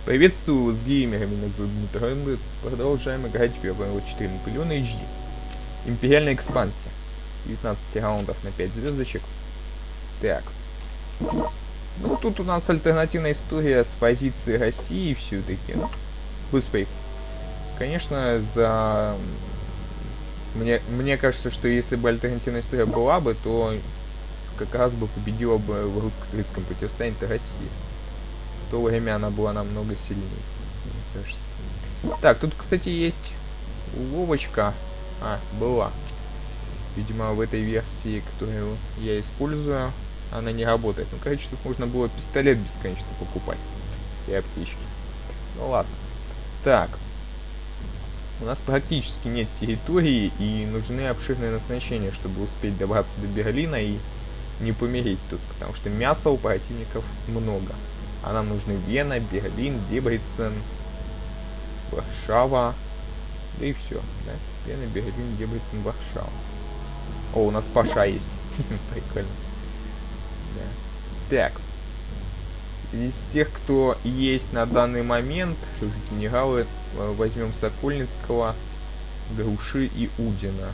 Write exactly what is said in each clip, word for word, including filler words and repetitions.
Приветствую с геймерами, меня зовут Дмитрий. Мы продолжаем играть в Overwatch четыре Наполеона эйч ди. Империальная экспансия. девятнадцать раундов на пять звездочек. Так. Ну, тут у нас альтернативная история с позиции России все-таки. Господи. Конечно, за... Мне, мне кажется, что если бы альтернативная история была бы, то как раз бы победила бы в русско-турецком противостоянии Россия. В то время она была намного сильнее, мне кажется. Так, тут, кстати, есть уловочка. А, была. Видимо, в этой версии, которую я использую, она не работает. Ну, короче, тут можно было пистолет бесконечно покупать. И аптечки. Ну, ладно. Так. У нас практически нет территории, и нужны обширные назначения, чтобы успеть добраться до Берлина и не помереть тут, потому что мяса у противников много. А нам нужны Вена, Берлин, Дебрецен, Варшава. Да и все, да? Вена, Берлин, Дебрецен, Варшава. О, у нас Паша есть. Прикольно. Да. Так. Из тех, кто есть на данный момент, генералы, возьмем Сокольницкого, Груши и Удина.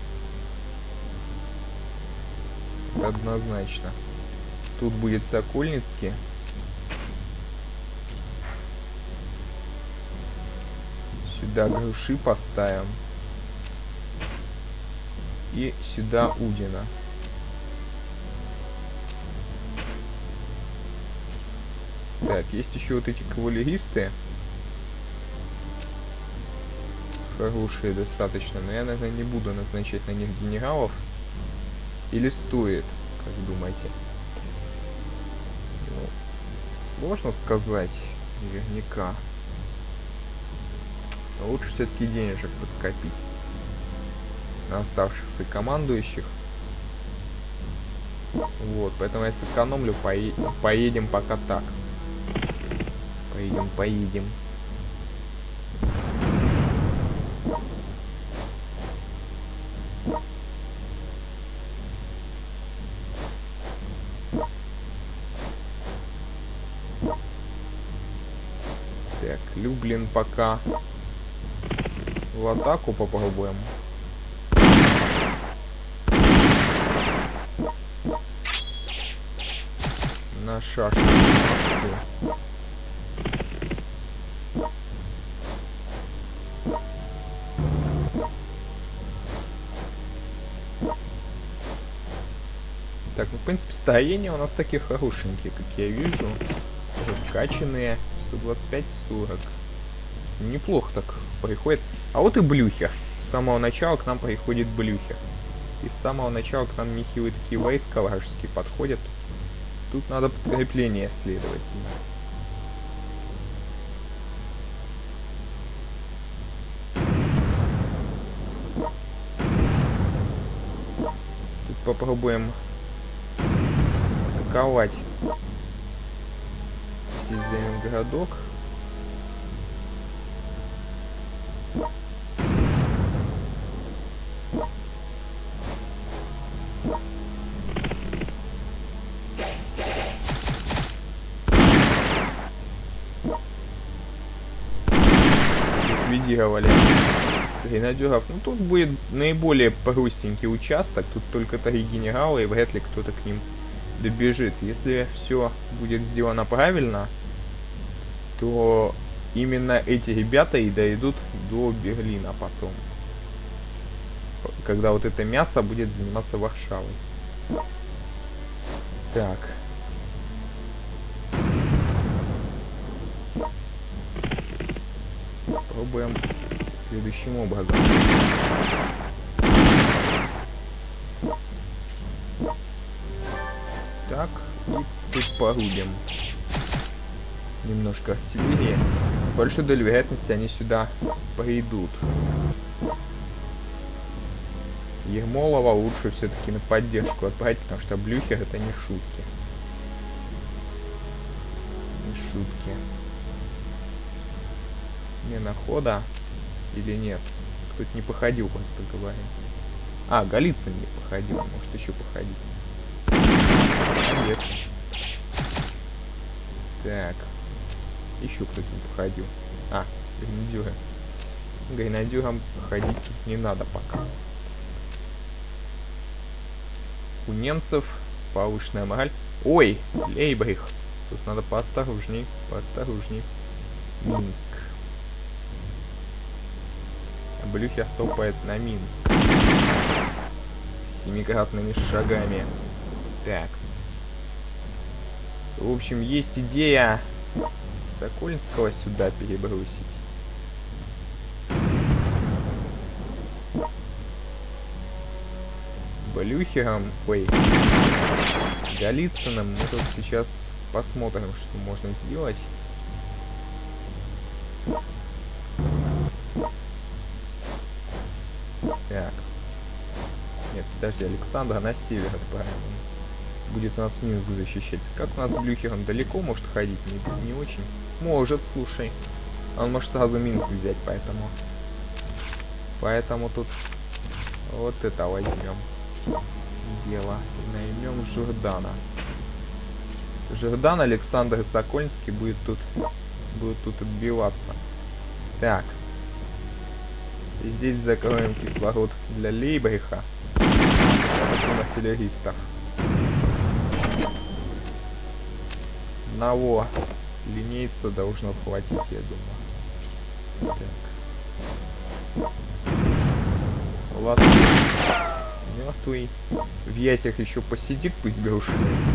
Однозначно. Тут будет Сокольницкий. Сюда Груши поставим. И сюда Удина. Так, есть еще вот эти кавалеристы. Хорошие достаточно. Но я, наверное, не буду назначать на них генералов. Или стоит, как думаете? Ну, сложно сказать наверняка. Но лучше все-таки денежек подкопить на оставшихся командующих. Вот, поэтому я сэкономлю, пое поедем пока так. Поедем, поедем. Так, Люблин пока в атаку попробуем. На шашку. Так, ну, в принципе, строения у нас такие хорошенькие, как я вижу. Раскачанные. сто двадцать пять сорок. Неплохо так приходит. А вот и Блюхер. С самого начала к нам приходит Блюхер. И с самого начала к нам нехилые такие войска вражеские подходят. Тут надо подкрепление, следовательно. Тут попробуем атаковать. Здесь займем городок. Ликвидировали гренадеров. Ну, тут будет наиболее простенький участок. Тут только три генерала, и вряд ли кто-то к ним добежит. Если все будет сделано правильно, то именно эти ребята и дойдут до Берлина потом. Когда вот это мясо будет заниматься Варшавой. Так. Пробуем следующим образом. Так, и тут порубим. Немножко артиллерии. С большой долей вероятности они сюда придут. Ермолова лучше все-таки на поддержку отправить, потому что Блюхер это не шутки. Не шутки. Смена хода или нет? Кто-то не походил, просто говоря. А, Голицын не походил, может еще походить. Молодец. Так. Еще кто-то походил. А, гренадеры. Гренадерам ходить тут не надо пока. У немцев повышенная мораль. Ой, Лейбрих. Тут надо поосторожней, поосторожней. Минск. Блюхер топает на Минск. Семикратными шагами. Так. В общем, есть идея Сокольнского сюда перебросить. Блюхером, ой, Голицыным мы тут сейчас посмотрим, что можно сделать. Так. Нет, подожди, Александра на север отправим. Будет у нас Минск защищать. Как у нас с Блюхером далеко может ходить? Не, не очень. Может, слушай. Он может сразу Минск взять, поэтому... Поэтому тут вот это возьмем. Дело. И наймем Жордана. Жордан, Александр и Сокольнский будет тут, будет тут отбиваться. Так. И здесь закроем кислород для Лейбриха. Для артиллеристов. Одного линейца должно хватить, я думаю. Так. Ладно. Мертвый. В ясях еще посидит, пусть груши.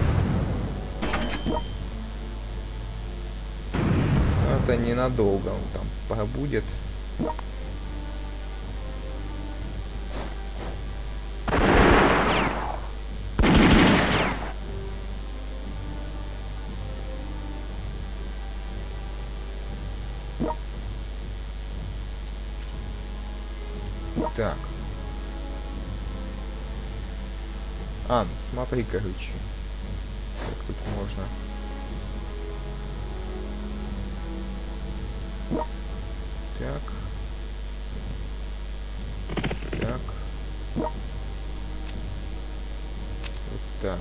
Это ненадолго он там пробудет. Так. А, ну смотри, короче. Как тут можно. Так. Так. Вот так.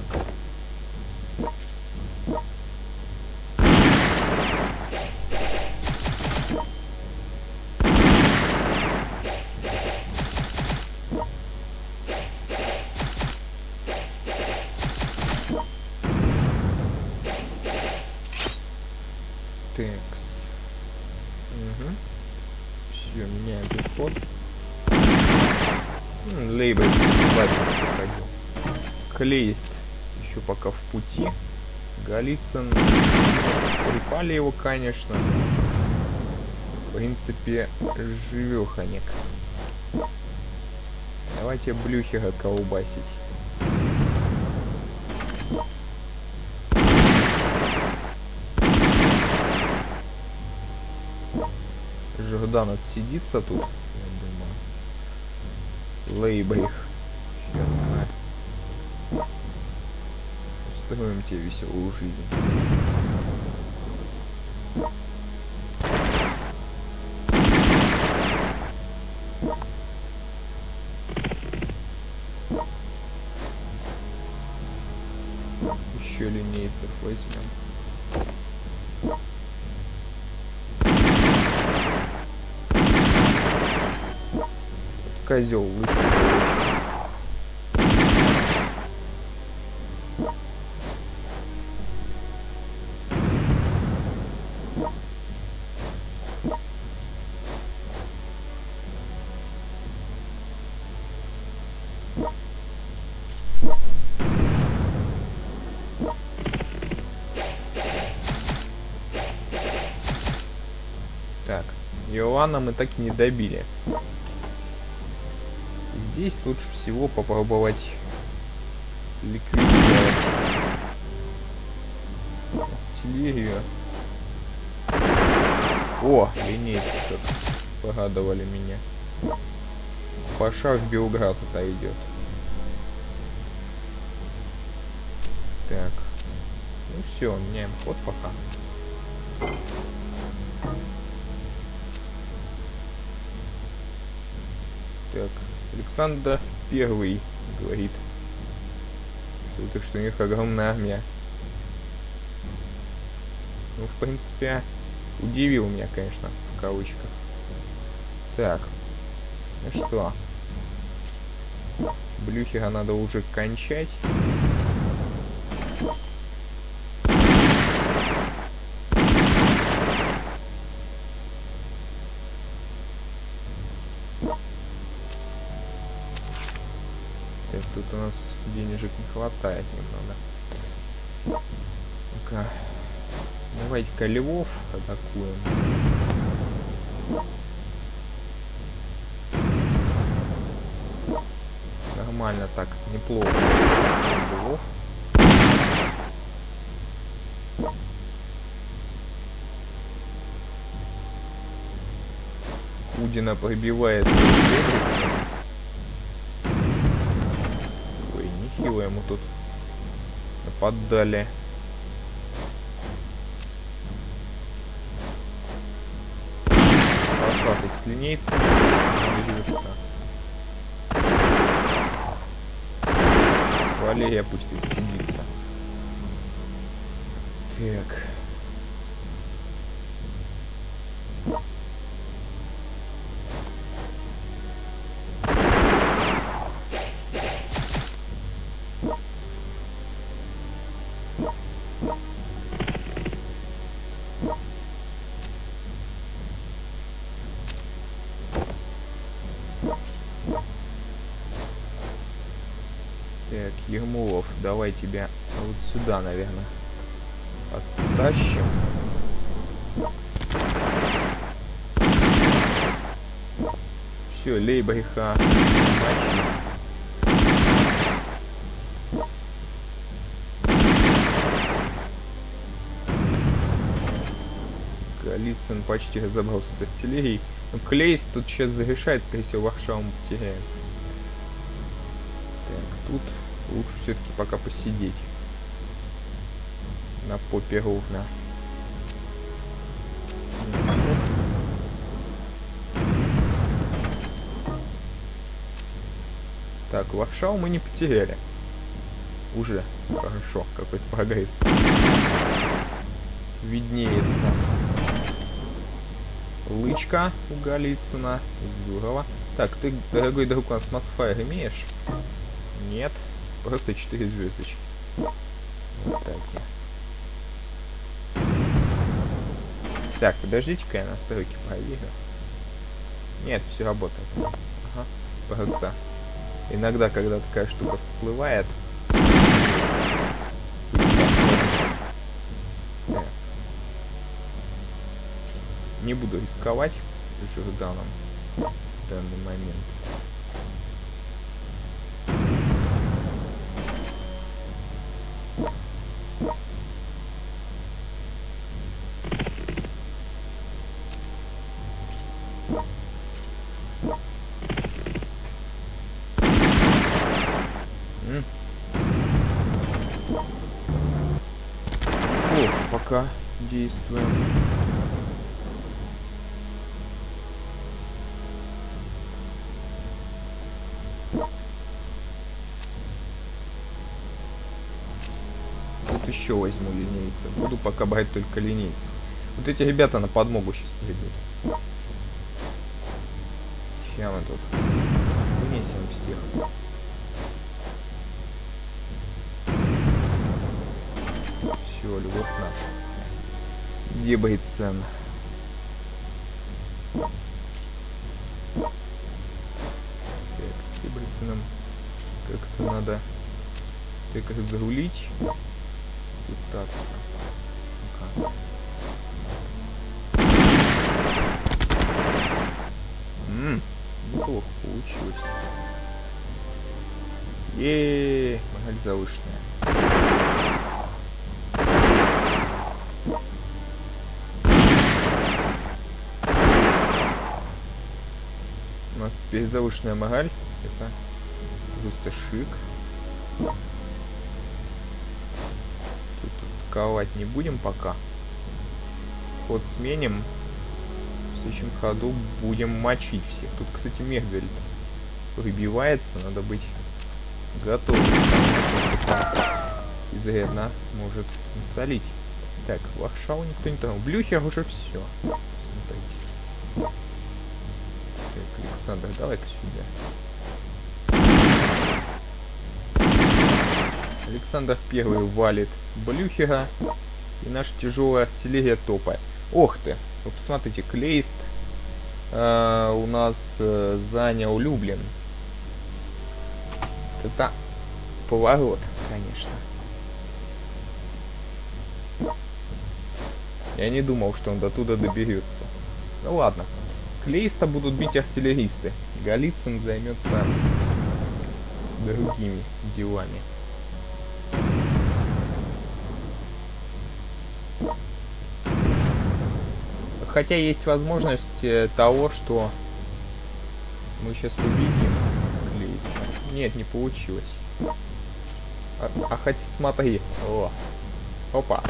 Текс. Угу. Все, меняем подход. Лейбер слабенько проходил. Клейст еще пока в пути. Голицын. Припали его, конечно. В принципе, живеханик. Давайте Блюхера колбасить. Жордан отсидится тут, я думаю. Лейбрих. Сейчас мы устроим тебе веселую жизнь. Еще линейцев возьмем. Козел лучше. Так, Иоанна мы так и не добили. Здесь лучше всего попробовать ликвидировать артиллерию. О, линейцы как порадовали меня. Паша в Белград отойдет. Так. Ну все, меняем ход пока. Так. Александр Первый говорит, что, что у них огромная армия. Ну, в принципе, Удивил меня, конечно, в кавычках. Так. Ну что? Блюхера надо уже кончать. Так, тут у нас денежек не хватает немного. Ну-ка. Давайте-ка львов атакуем. Нормально так, неплохо. Львов. Кудина пробивается. Ой, нехило ему тут нападали. Паша тут с линейцами движется. Валерия пусть тут сидится. Так. Так, Ермолов, давай тебя вот сюда, наверное, оттащим. Все, Лейбриха. Голицын почти разобрался с артиллерией. Но Клейс тут сейчас зарешает, скорее всего, Варшаву мы потеряем. Так, тут лучше все-таки пока посидеть. На попе ровно. Так, Варшаву мы не потеряли. Уже хорошо, какой-то прогресс. Виднеется. Лычка у Голицына. Здорово. Так, ты, дорогой друг, у нас Мосфайр имеешь? Нет. Просто четыре звездочки. Вот так я. Так, подождите-ка, я настройки проверю. Нет, все работает. Ага. Просто иногда, когда такая штука всплывает. Так. Не буду рисковать Жорданом в данный момент. Плохо пока действуем. Тут еще возьму линейцев. Буду пока брать только линейцев. Вот эти ребята на подмогу сейчас придут. Сейчас мы тут вынесем всех. Все, Львов наш. Дебрицен. Так, с Дебриценом как-то надо так как зарулить. Пытаться. Ну-ка. Ммм, неплохо получилось. Еее, модель завышенная. У нас теперь завышенная мораль. Это просто шик. Тут атаковать не будем пока. Ход сменим. В следующем ходу будем мочить всех. Тут, кстати, Мехвельд выбивается. Надо быть готовым. Изрядно может насолить. Так, Варшаву никто не трогал. Блюхер уже все. Смотрите. Так, Александр, давай-ка сюда. Александр первый валит Блюхера. И наша тяжелая артиллерия топает. Ох ты! Вы посмотрите, Клейст э, у нас э, занял Люблин. Это поворот, конечно. Я не думал, что он до туда доберется. Ну ладно. Клейста будут бить артиллеристы. Голицын займется другими делами. Хотя есть возможность того, что мы сейчас победим Клейста. Нет, не получилось. А, а хотя смотри. О. Опа.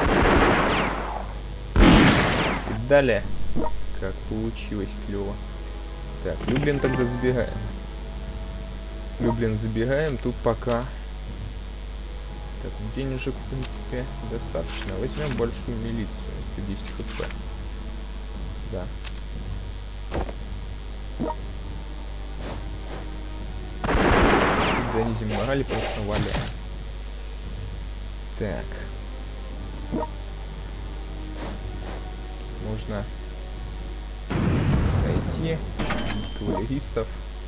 И далее. Как получилось клево. Так, Люблин тогда забираем. Люблин забираем. Тут пока... Так, денежек, в принципе, достаточно. Возьмем большую милицию. сто десять хп. Да. Тут занизим морали, просто валяем. Так. Можно найти кавалеристов.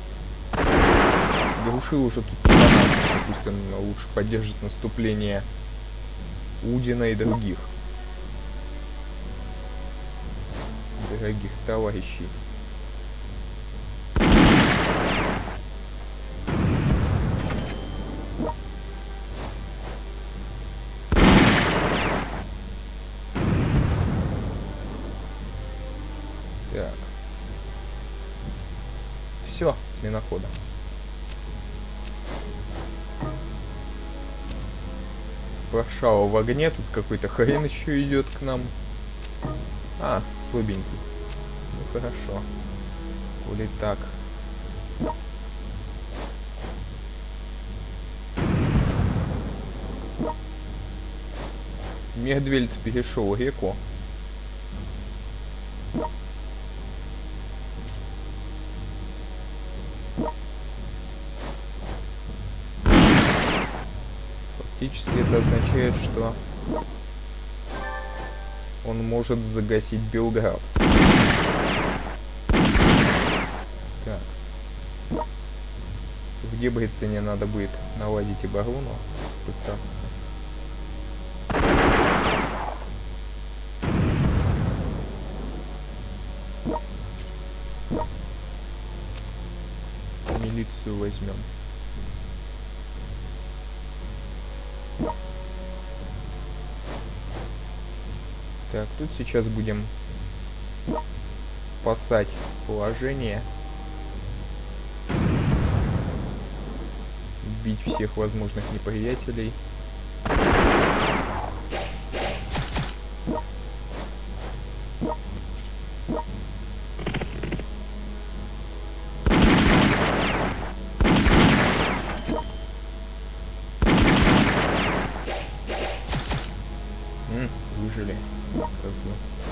Груши уже тут не понадобится. Пусть он лучше поддержит наступление Удина и других дорогих товарищей. Так. Все, смена хода. Варшава в огне. Тут какой-то хрен еще идет к нам. А, слабенький. Ну хорошо. Коли так. Мехдвельд перешел реку. Фактически это означает, что он может загасить Белград. Так. В Дебрецене надо будет наладить оборону, пытаться. Милицию возьмем. Так, тут сейчас будем спасать положение. Бить всех возможных неприятелей. М, выжили. Козлы.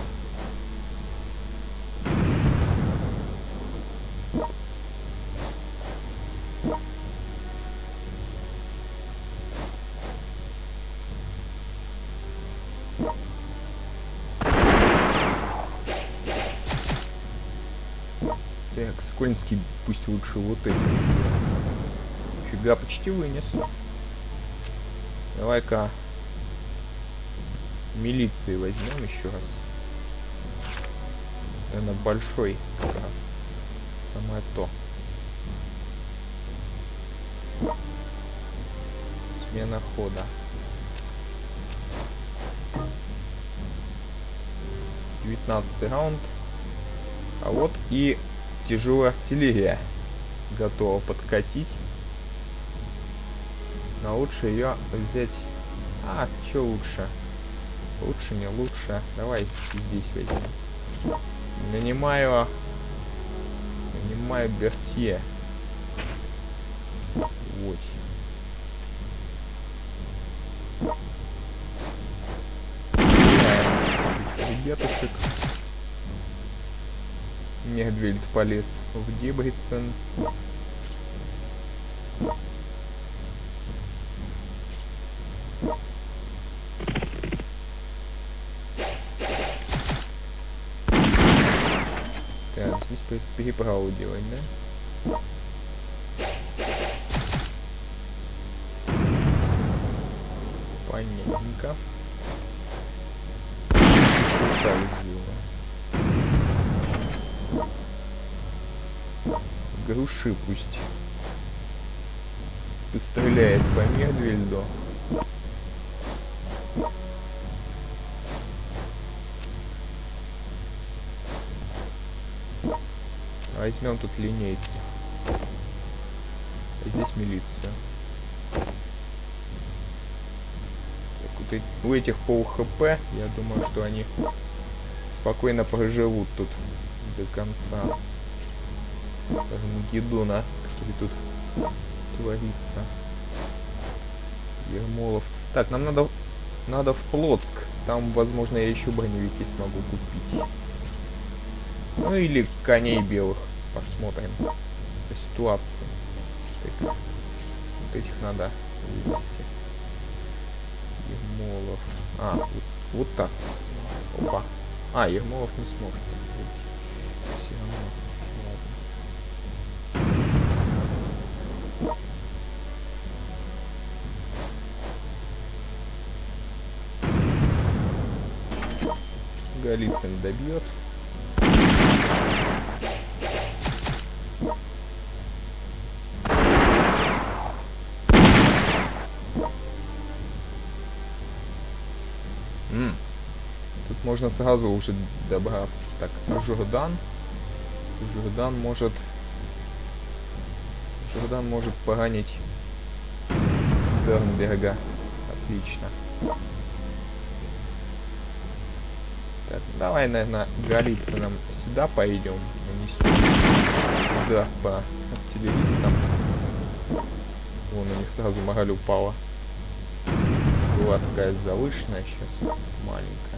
Так, Скольнский пусть лучше вот эти. Фига, почти вынес. Давай-ка милиции возьмем еще раз. Наверное, большой как раз. Самое то. Смена хода. девятнадцатый раунд. А вот и тяжелая артиллерия готова подкатить. Но лучше ее взять. А, что лучше? Лучше, не лучше. Давай здесь возьмем. Нанимаю. Нанимаю Бертье. Вот. ребятушек. Мехдвельд полез в Дебрицен. Так, здесь, в принципе, переправу делать, да? Понятненько. Что так сделано? Груши пусть постреляет по Мехдвельду. Возьмем тут линейцы. А здесь милицию. Так, вот у этих пол хп, я думаю, что они спокойно проживут тут до конца Армагеддона, который тут творится. Ермолов. Так, нам надо, надо в Плотск. Там, возможно, я еще броневики смогу купить. Ну или коней белых. Посмотрим по ситуации. Так, вот этих надо вывести. Ермолов. А, вот, вот так. Опа. А, Ермолов не сможет. Все равно. Ладно. Голицын добьет. М-м. Тут можно сразу уже добраться. Так, Жордан. Жордан может... Жордан может поранить Бернберга. Отлично. Так, давай, наверное, Голицыным сюда пойдем. Нанесем удар по артиллеристам. Вон у них сразу мораль упала. Была такая завышенная, сейчас маленькая.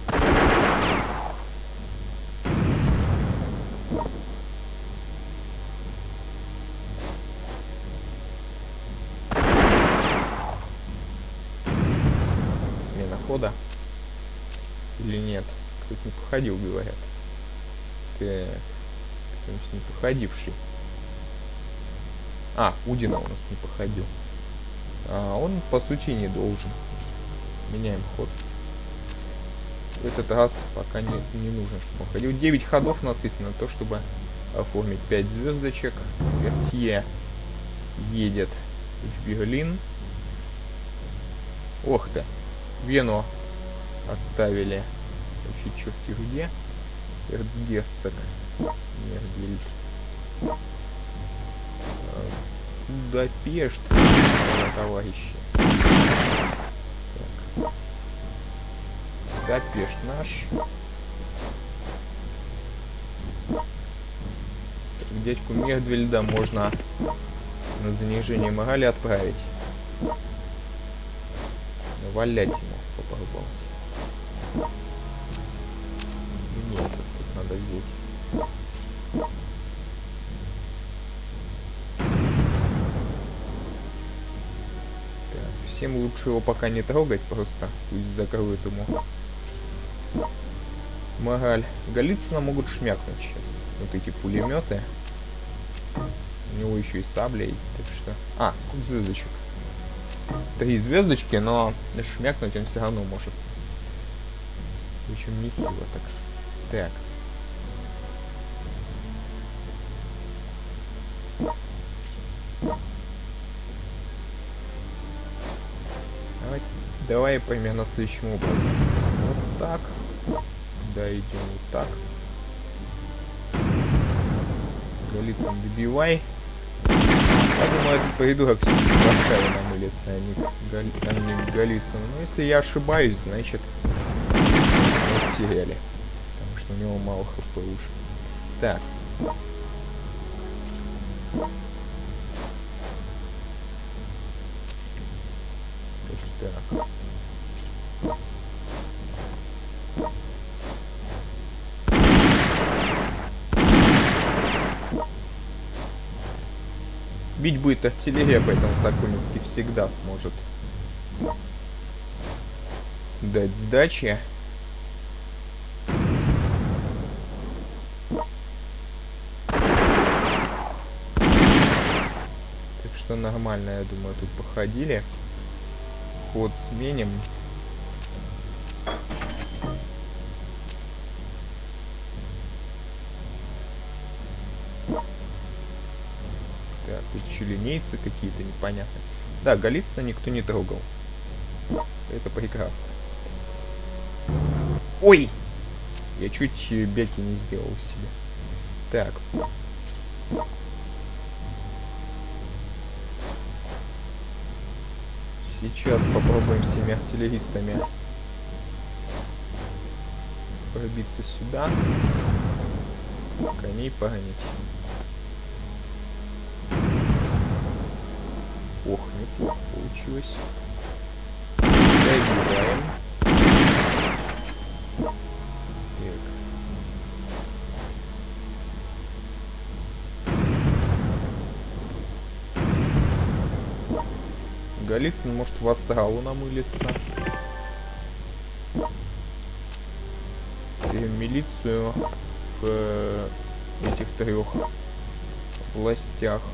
Смена хода. Или нет? Кто-то не походил, говорят. Так, кто-нибудь не походивший. А, Удина у нас не походил. А, он, по сути, не должен. Меняем ход. В этот раз пока не, не нужно, чтобы он ходил. девять ходов у нас есть на то, чтобы оформить пять звездочек. Вертье едет в Берлин. Ох ты. Вену оставили. Вообще черти где. Эрцгерцог. Мехдвельд. Будапешт. Товарищи. Будапешт наш. Так, дядьку Мехдвельда можно на занижение морали отправить. Валять ему попробовать. Нет, тут надо взять. Так, всем лучше его пока не трогать, просто пусть закроют ему мораль. Голицына могут шмякнуть сейчас. Вот эти пулеметы. У него еще и сабля есть, так что... А, сколько звездочек? Три звездочки, но шмякнуть он все равно может. Причем нехило так. Так. Давай, давай примерно следующим образом. Вот так. Да, идем вот так. Голицын, добивай. Я думаю, этот придурок все-таки Варшаве намылится, а не, Гали... а не Голицын. Но если я ошибаюсь, значит мы потеряли. Потому что у него мало хп уже. Так. Так. Бить будет артиллерия, поэтому Сокольницкий всегда сможет дать сдачи. Так что нормально, я думаю, тут походили. Ход сменим. Так, тут еще линейцы какие-то непонятные. Да, Голицына никто не трогал. Это прекрасно. Ой! Я чуть бяки не сделал себе. Так. Сейчас попробуем всеми артиллеристами пробиться сюда. Коней погонять. Ох, неплохо получилось. Добиваем. Голицын может в астралу намылиться. И милицию в э, этих трех властях.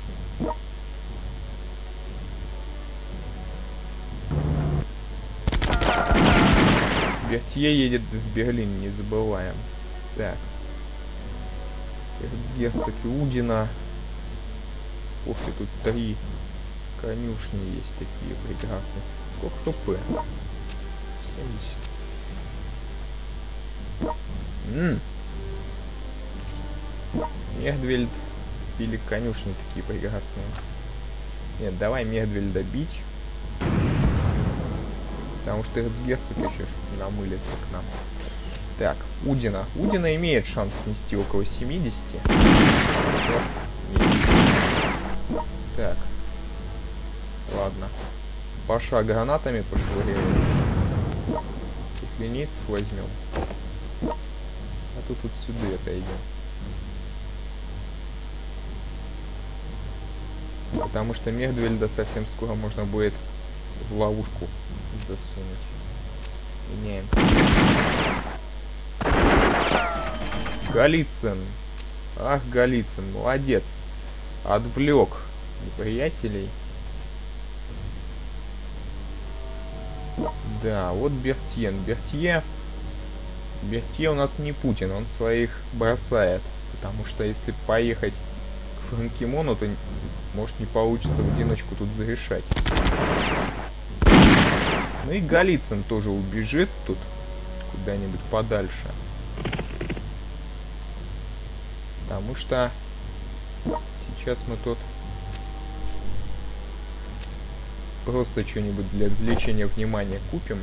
Бертье едет в Берлин, не забываем. Так. Эрцгерцог Иудина. Ух ты, тут три конюшни есть такие прекрасные. Сколько хп? семьдесят. Ммм. Мехдвельд или конюшни такие прекрасные. Нет, давай Мехдвельда бить. Потому что эрцгерцог еще намылится к нам. Так, Удина. Удина имеет шанс снести около семидесяти. Сейчас меньше. Так. Ладно. Паша гранатами пошвыряется. Тут линейцев возьмем. А тут вот сюда отойдем. Потому что Мехдвельда совсем скоро можно будет в ловушку засунуть. Меняем. Голицын. Ах, Голицын, молодец. Отвлек неприятелей. Да, вот Бертьен. Бертье. Бертье у нас не Путин, он своих бросает. Потому что если поехать к Франкимону, то может не получится в одиночку тут зарешать. Ну и Голицын тоже убежит тут куда-нибудь подальше. Потому что сейчас мы тут просто что-нибудь для отвлечения внимания купим.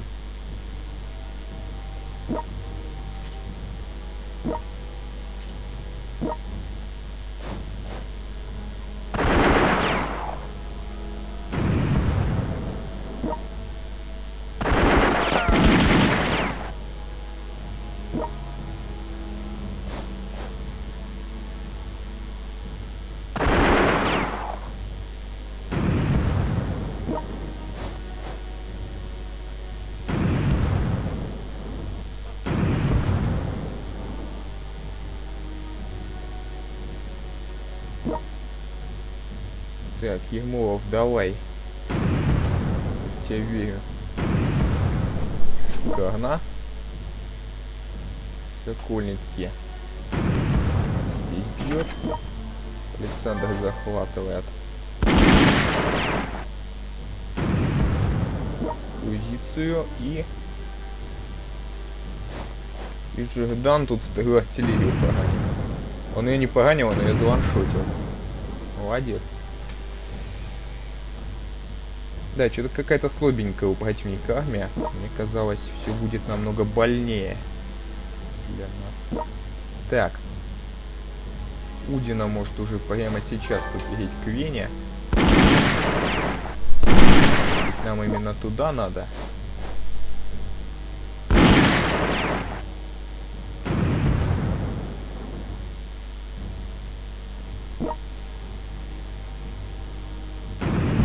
Так, Ермолов, давай. Я тебе верю. Шикарно. Сокольницкий здесь бьет. Александр захватывает позицию. И И Жирдан тут вторую артиллерию поганил. Он ее не поганил, он ее заваншотил. Молодец. Да, что-то какая-то слабенькая у противника армия. Мне казалось, все будет намного больнее для нас. Так. Удина может уже прямо сейчас подберить к Вене. Нам именно туда надо.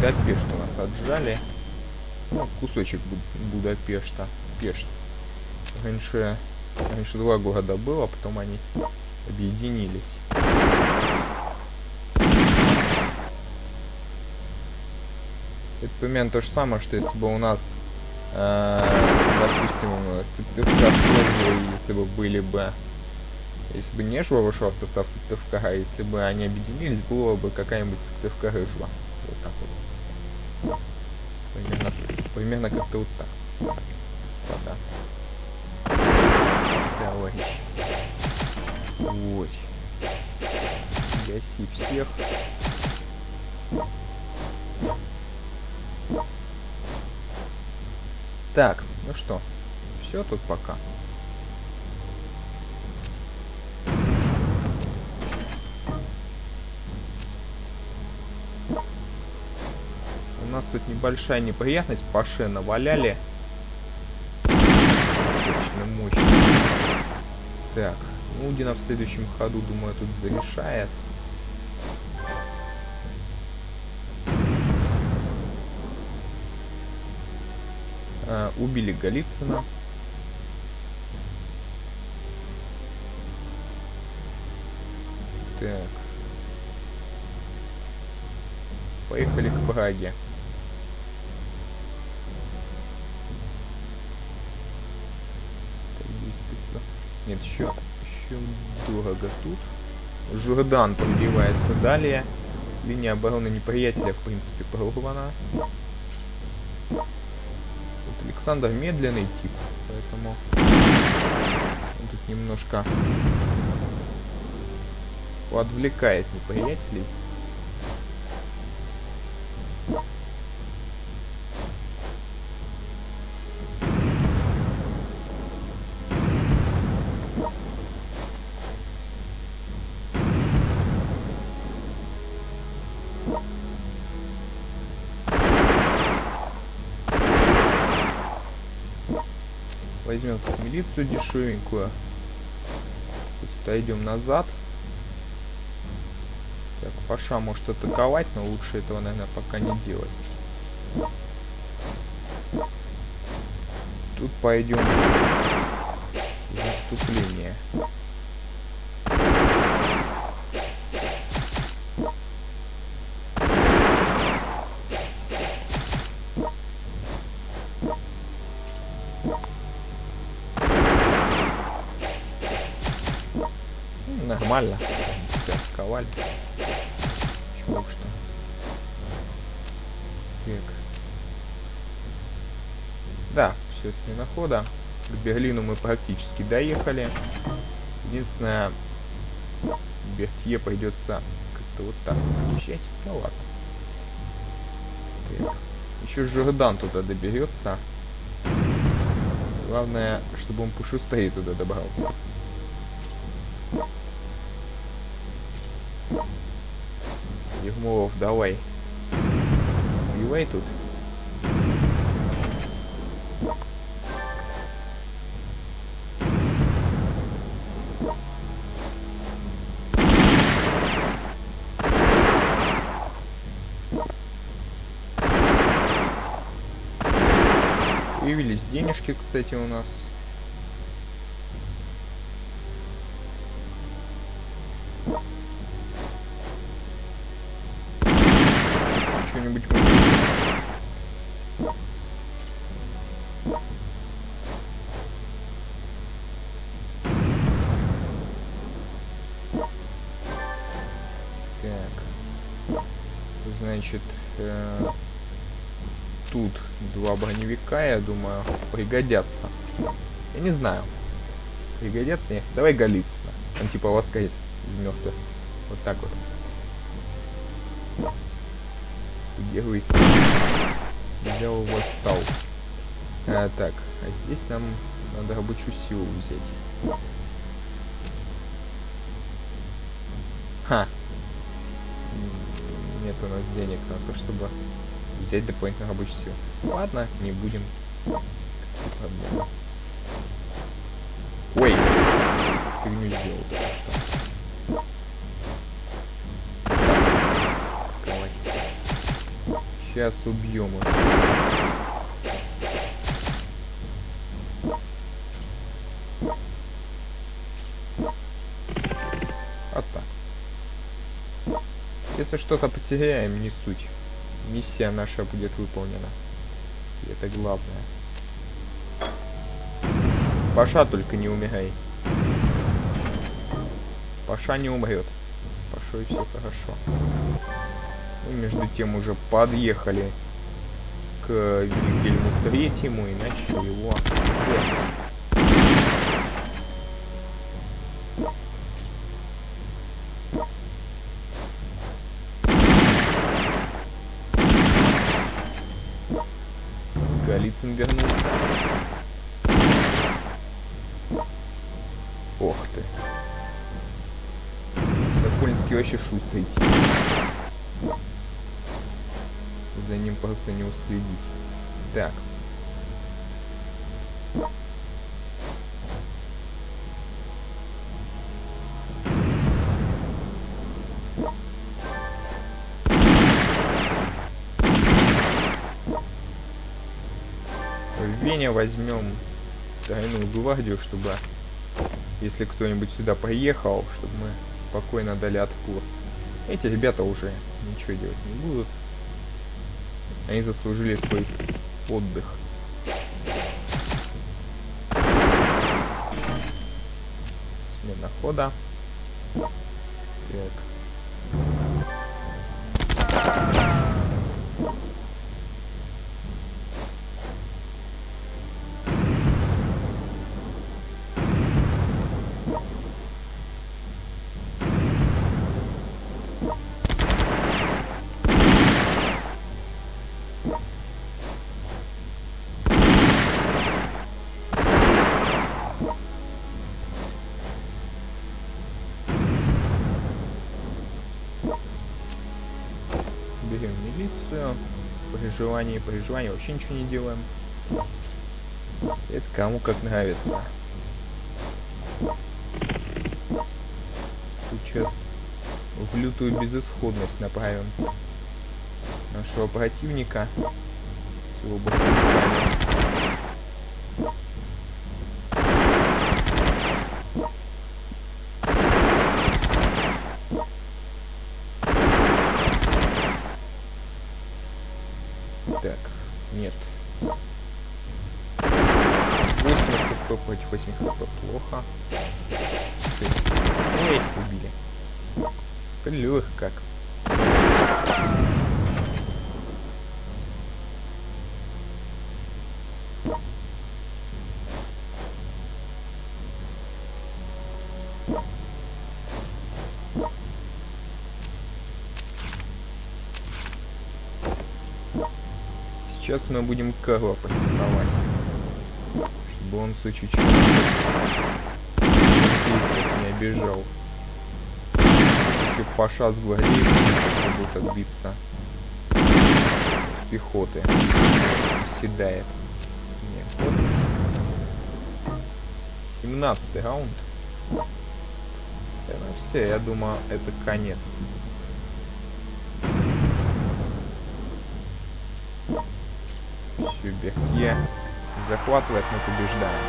Будапешт у нас отжали. Ну, кусочек Будапешта. Пешт. Раньше, раньше два города было, потом они объединились. Это примерно то же самое, что если бы у нас, э, допустим, Сыктывкар, если бы были бы, если бы Нежва вошел в состав Сыктывкара, если бы они объединились, было бы какая-нибудь Сыктывкар-Ижва. Вот так вот. Примерно, примерно как-то вот так, господа. Товарищи. Вот. Гаси всех. Так, ну что, все тут пока. У нас тут небольшая неприятность, Паше наваляли. Достаточно мощно. Так, Нудина в следующем ходу, думаю, тут зарешает. А, убили Голицына. Так. Поехали к Праге. Нет, еще, еще дорого тут. Журдан пробивается далее. Линия обороны неприятеля, в принципе, прорвана. Вот Александр медленный тип, поэтому он тут немножко отвлекает неприятелей. Возьмем тут милицию дешевенькую. Отойдем назад. Так, Паша может атаковать, но лучше этого, наверное, пока не делать. Тут пойдем в наступление. Нормально. Коваль. Чего уж там. Так. Да, все, смена хода. К Берлину мы практически доехали. Единственное, Бертье придется как-то вот так подъезжать. Ну ладно. Так. Еще Жордан туда доберется. Главное, чтобы он пошустрее туда добрался. Ермолов, давай. Убивай тут. Появились денежки, кстати, у нас. Что-нибудь мы... Так. Значит, э, тут два броневика, я думаю, пригодятся. Я не знаю. Пригодятся? Нет. Давай Голицына. Он типа воскрес из мертвых. Вот так вот. Герой взял, восстал. А, так, а здесь нам надо рабочую силу взять. Ха. Нет у нас денег на то, чтобы взять дополнительную рабочую силу. Ладно, не будем. Проблема. Ой, фигню сделал только что. Сейчас убьем их. Вот так. Если что-то потеряем, не суть. Миссия наша будет выполнена. И это главное. Паша только не умирай. Паша не умрет. С Пашой все хорошо. Мы между тем уже подъехали к Вильгельму Третьему и начали его. Голицын вернулся. Ох ты. Сокольнский вообще шустрый тип. За ним просто не уследить. Так. В Вене возьмем тайную гвардию, чтобы, если кто-нибудь сюда приехал, чтобы мы спокойно дали отпор. Эти ребята уже ничего делать не будут. Они заслужили свой отдых. Смена хода. Так. Берем милицию. При желании, при желании вообще ничего не делаем. Это кому как нравится. Сейчас в лютую безысходность направим нашего противника. Всего бы. Так, нет. восемь хп против восьми хп плохо. Эй, убили. Плюх как. Сейчас мы будем Карла прессовать, чтобы он в случае чего не обижал. Сейчас еще Паша с гвардейцами будут отбиться пехоты. Седает. Нет, вот. семнадцатый раунд. Это все, я думаю, это конец. Бертье захватывает, мы побеждаем.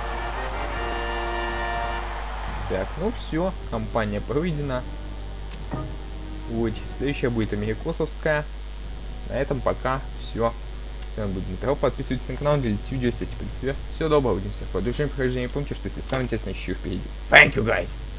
Так, ну все, кампания проведена. Вот, следующая будет Америкосовская. На этом пока все. С вами был Дмитрий. Подписывайтесь на канал, делитесь видео, если в принципе. Всего доброго, увидимся в продолжении прохождения. Помните, что если самое интересное еще впереди. Thank you, guys!